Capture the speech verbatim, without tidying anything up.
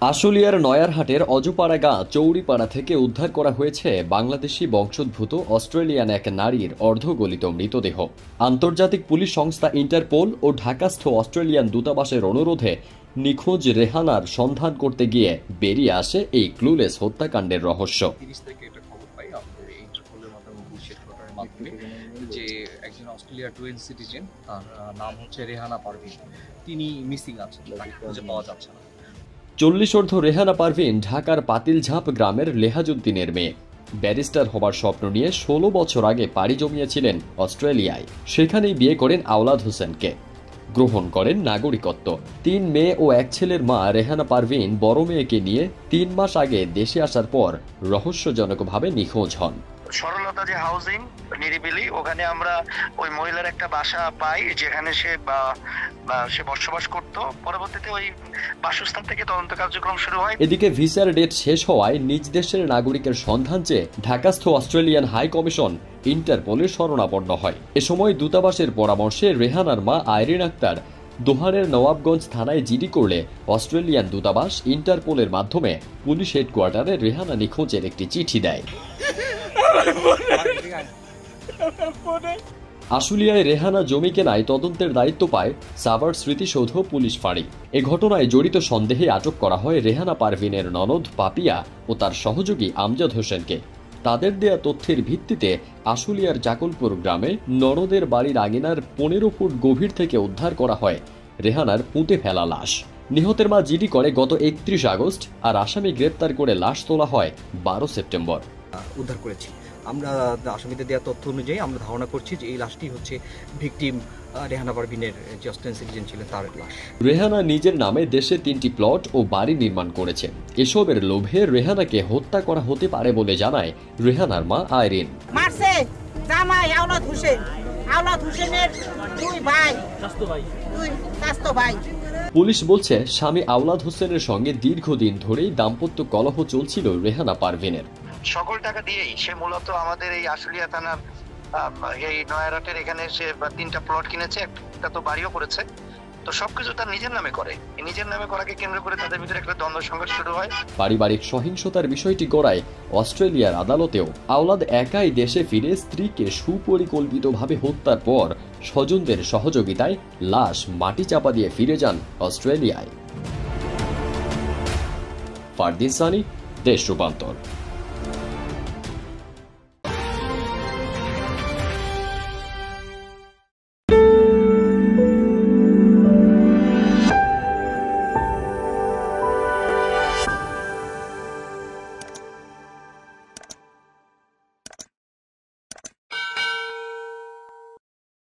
আশুলিয়ার নয়ারহাটের অজপাড়া গাঁ চৌরিপাড়া থেকে উদ্ধার করা হয়েছে বাংলাদেশি বংশোদ্ভূত অস্ট্রেলিয়ান এক নারীর অর্ধগলিত মৃতদেহ। আন্তর্জাতিক পুলিশ সংস্থা ইন্টারপোল ও ঢাকাস্থ অস্ট্রেলিয়ান দূতাবাসের অনুরোধে নিখোঁজ রেহানার সন্ধান করতে গিয়ে বেরিয়ে আসে এই ক্লুলেস হত্যাকাণ্ডের রহস্য। যে একজন অস্ট্রেলিয়া ডুয়েল সিটিজেন, তার নাম হচ্ছে রেহানা পারভিন, তিনি মিসিং আছেন, তাকে খুঁজে পাওয়া যাচ্ছে না। চল্লিশোর্ধ্ব রেহানা পারভিন ঢাকার পাতিলঝাপ গ্রামের লেহাজুদ্দিনের মেয়ে। ব্যারিস্টার হবার স্বপ্ন নিয়ে ষোলো বছর আগে পাড়ি জমিয়েছিলেন অস্ট্রেলিয়ায়। সেখানেই বিয়ে করেন আওলাদ হোসেনকে, গ্রহণ করেন নাগরিকত্ব। তিন মেয়ে ও এক ছেলের মা রেহানা পারভিন বড় মেয়েকে নিয়ে তিন মাস আগে দেশে আসার পর রহস্যজনকভাবে নিখোঁজ হন। সরলতা যে হাউজিং নিরিবিলি, ওখানে আমরা ওই মহিলার একটা বাসা পাই যেখানে সে সে বসবাস করত। পরবর্তীতে ওই বাসস্থান থেকে তদন্ত কার্যক্রম শুরু হয়। এদিকে ভিসার ডেট শেষ হওয়ায় নিজ দেশের নাগরিকের সন্ধান চেয়ে ঢাকাস্থ অস্ট্রেলিয়ান হাই কমিশন ইন্টারপোলের শরণাপন্ন হয়। এ সময় দূতাবাসের পরামর্শে রেহানার মা আইরিন আক্তার দোহারের নওয়াবগঞ্জ থানায় জিডি করলে অস্ট্রেলিয়ান দূতাবাস ইন্টারপোলের মাধ্যমে পুলিশ হেডকোয়ার্টারে রেহানা নিখোঁজের একটি চিঠি দেয়। আশুলিয়ায় রেহানা জমি কেনায় তদন্তের দায়িত্ব পায় সাভার স্মৃতিসৌধ পুলিশ ফাঁড়ি। এ ঘটনায় জড়িত সন্দেহে আটক করা হয় রেহানা পারভিনের ননদ পাপিয়া ও তার সহযোগী আমজাদ হোসেনকে। তাদের দেয়া তথ্যের ভিত্তিতে আশুলিয়ার চাকলপুর গ্রামে ননদের বাড়ির আঙিনার পনেরো ফুট গভীর থেকে উদ্ধার করা হয় রেহানার পুঁতে ফেলা লাশ। নিহতের মা জিডি করে গত একত্রিশ আগস্ট, আর আসামি গ্রেপ্তার করে লাশ তোলা হয় বারো সেপ্টেম্বর। উদ্ধার করেছি আমরা আসামিদের দেওয়া তথ্য অনুযায়ী আমরা ধারণা করছি যে এই লাশটি হচ্ছে ভিকটিম রেহানা পারভিনের যে অস্ট্রেলিয়ান সিটিজেন ছিলেন তার লাশ। রেহানা নিজের নামে দেশে তিনটি প্লট ও বাড়ি নির্মাণ করেছে। এসবের লোভে রেহানাকে হত্যা করা হতে পারে বলে জানায় রেহানার মা আইরিন। মারছে জামাই আওলাদ হোসেন, আওলাদ হোসেনের দুই ভাই, চাচতো ভাই, দুই চাচতো ভাই। পুলিশ বলছে স্বামী আওলাদ হোসেনের সঙ্গে দীর্ঘদিন ধরেই দাম্পত্য কলহ চলছিল রেহানা পারভিনের। সকল টাকা দিয়েই সে মূলত আমাদের এই আশুলিয়া থানার এই নয়ারহাটের এখানে সে তিনটা প্লট কিনেছে, একটা তো বাড়িও করেছে। তো সবকিছু তার নিজের নামে করে। নিজের নামে করাকে কেন্দ্র করে তাদের ভিতরে একটা দ্বন্দ্ব সংঘর্ষ শুরু হয়। পারিবারিক সহিংসতার বিষয়টি গড়ায় অস্ট্রেলিয়ার আদালতেও। আওলাদ একাই দেশে ফিরে স্ত্রীকে সুপরিকল্পিতভাবে হত্যার পর স্বজনদের সহযোগিতায় লাশ মাটি চাপা দিয়ে ফিরে যান অস্ট্রেলিয়ায়। ফারদিন সানি, দেশ রূপান্তর।